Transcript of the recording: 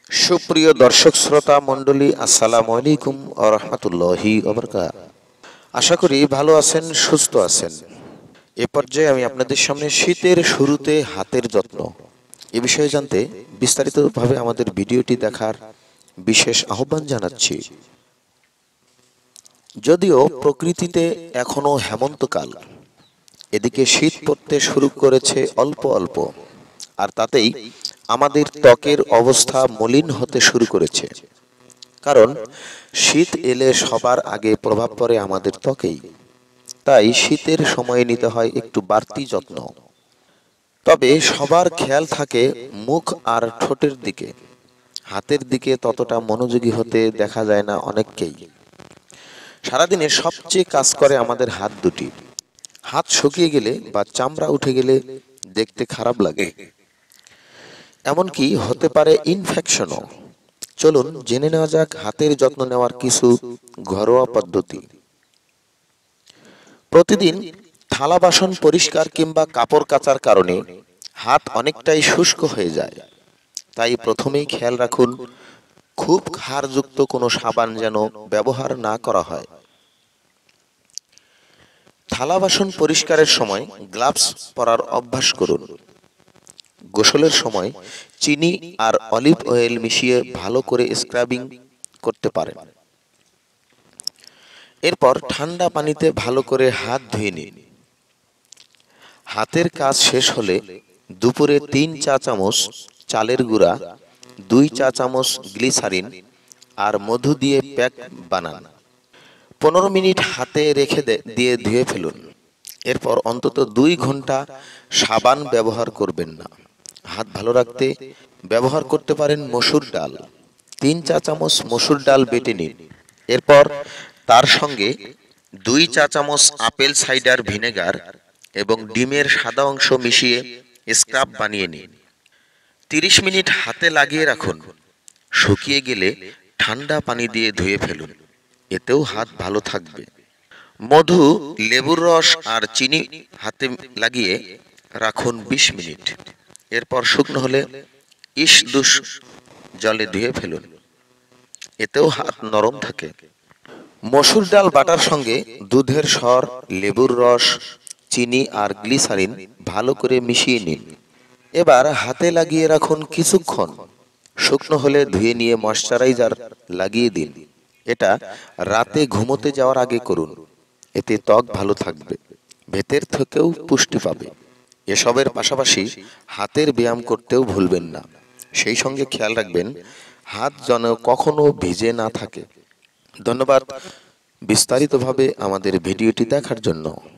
সুপ্রিয় দর্শক শ্রোতা মণ্ডলী, আসসালামু আলাইকুম ওয়া রাহমাতুল্লাহি ওয়া বারাকাতুহু। আশা করি ভালো আছেন, সুস্থ আছেন। এ পর্যায়ে আমি আপনাদের সামনে শীতের শুরুতে হাতের যত্ন এ বিষয়ে জানতে বিস্তারিতভাবে আমাদের ভিডিওটি দেখার বিশেষ আহ্বান জানাচ্ছি। যদিও প্রকৃতিতে এখনো হেমন্তকাল, এদিকে শীত পড়তে শুরু করেছে অল্প অল্প, আর তাতেই আমাদের ত্বকের অবস্থা মলিন হতে শুরু করেছে। কারণ শীত এলে সবার আগে প্রভাব পড়ে আমাদের ত্বকেই। তাই শীতের সময়ে নিতে হয় একটু বাড়তি যত্ন। তবে সবার খেয়াল থাকে মুখ আর ঠোঁটের দিকে, হাতের দিকে ততটা মনোযোগী হতে দেখা যায় না অনেককেই। সারাদিনে সবচেয়ে কাজ করে আমাদের হাত দুটি। হাত শুকিয়ে গেলে বা চামড়া উঠে গেলে দেখতে খারাপ লাগে, এমনকি হতে পারে ইনফেকশনও। চলুন জেনে নেওয়া যাক হাতের যত্ন নেওয়ার কিছু ঘরোয়া পদ্ধতি। প্রতিদিন থালা বাসন পরিষ্কার কিংবা কাপড় কাচার কারণে হাত অনেকটাই শুষ্ক হয়ে যায়। তাই প্রথমেই খেয়াল রাখুন খুব ক্ষারযুক্ত কোনো সাবান যেন ব্যবহার না করা হয়। থালা বাসন পরিষ্কারের সময় গ্লাভস পরার অভ্যাস করুন। গোসলের সময় চিনি আর অলিভ অয়েল মিশিয়ে ভালো করে স্ক্রাবিং করতে পারেন। এরপর ঠান্ডা পানিতে ভালো করে হাত ধুয়ে নিন। হাতের কাজ শেষ হলে দুপুরে 3 চা চামচ চালের গুঁড়া, 2 চা চামচ গ্লিসারিন আর মধু দিয়ে প্যাক বানান। 15 মিনিট হাতে রেখে দিয়ে ধুয়ে ফেলুন। এরপর অন্তত 2 ঘন্টা সাবান ব্যবহার করবেন না। হাত ভালো রাখতে ব্যবহার করতে পারেন মসুর ডাল। 3 চা চামচ মসুর ডাল বেটে নিন। এরপর তার সঙ্গে 2 চা চামচ আপেল সাইডার ভিনেগার এবং ডিমের সাদা অংশ মিশিয়ে স্ক্রাব বানিয়ে নিন। 30 মিনিট হাতে লাগিয়ে রাখুন। শুকিয়ে গেলে ঠান্ডা পানি দিয়ে ধুয়ে ফেলুন। এতেও হাত ভালো থাকবে। মধু, লেবুর রস আর চিনি হাতে লাগিয়ে রাখুন 20 মিনিট। এরপর শুকনো হলে ইসদুস জলে ধুয়ে ফেলুন। এতেও হাত নরম থাকে। মসুর ডাল বাটার সঙ্গে দুধের সর, লেবুর রস, চিনি আর গ্লিসারিন ভালো করে মিশিয়ে নিন। এবার হাতে লাগিয়ে রাখুন কিছুক্ষণ। শুকনো হলে ধুয়ে নিয়ে ময়শ্চারাইজার লাগিয়ে দিন। এটা রাতে ঘুমোতে যাওয়ার আগে করুন। এতে ত্বক ভালো থাকবে, ভেতর থেকেও পুষ্টি পাবে। এসবের পাশাপাশি হাতের ব্যায়াম করতেও ভুলবেন না। সেই সঙ্গে খেয়াল রাখবেন হাত যেন কখনো ভিজে না থাকে। ধন্যবাদ বিস্তারিতভাবে আমাদের ভিডিওটি দেখার জন্য।